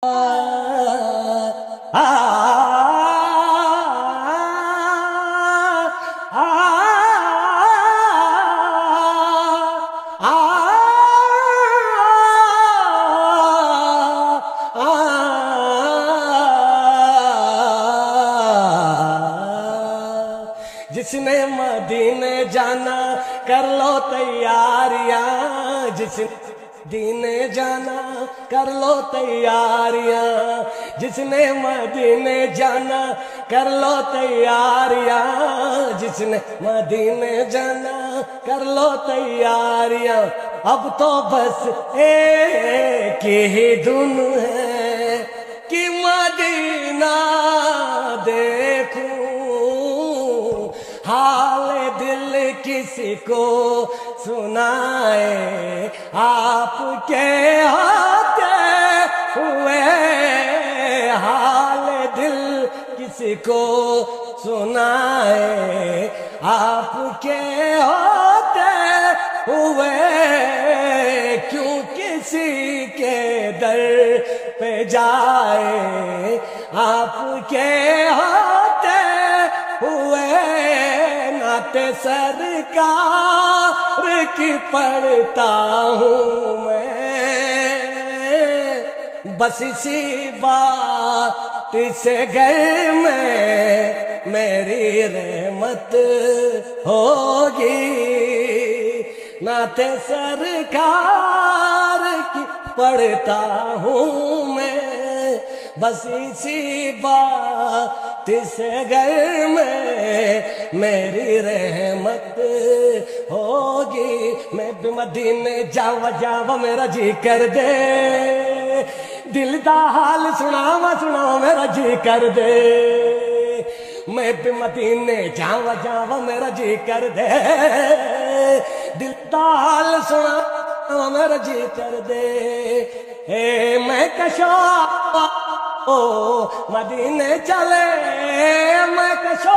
جس نے مدینے جانا کر لو تیاریاں، جس نے مدینے جانا کر لو تیاریاں، جس نے مدینے جانا کر لو تیاریاں، جس نے مدینے جانا کر لو تیاریاں۔ اب تو بس ایک ہی دھن ہے کہ مدینہ دیکھوں، حال دل کسی کو سنائے، آپ کے ہوتے ہوئے حال دل کسی کو سنائے، آپ کے ہوتے ہوئے کیوں کسی کے در پہ جائے، آپ کے ہوتے ہوئے نعت سرکار کی پڑھتا ہوں میں، بس اسی بات سے گھر میں میری رحمت ہوگی، نعت سرکار کی پڑھتا ہوں میں، بس اسی بات سے گھر میں میری رحمت ہوگی۔ میں بھی مدینے جاوا میرا جی کر دے، دل دا حال سناوا میرا جی کر دے، میں بھی مدینے جاوا میرا جی کر دے، دل دا حال سناوا میرا جی کر دے، میں کشو مدینے چلے، میں کشو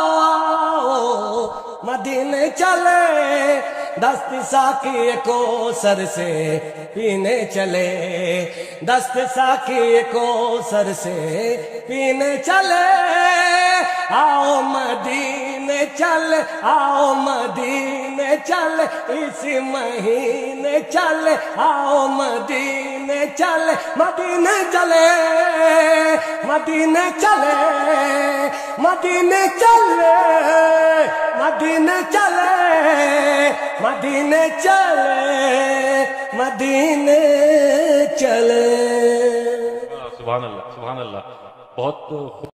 مدینے چلے، دست ساقی کو سر سے پینے چلے، دست ساقی کو سر سے پینے چلے، آؤ مدینے چل، آؤ مدینے چل، اسی مہینے چل، آؤ مدینے چل، مدینے چلے، مدینے چلے، مدینے چلے، مدینے چلے، مدینے چلے، مدینے چلے۔ سبحان اللہ، سبحان اللہ، بہت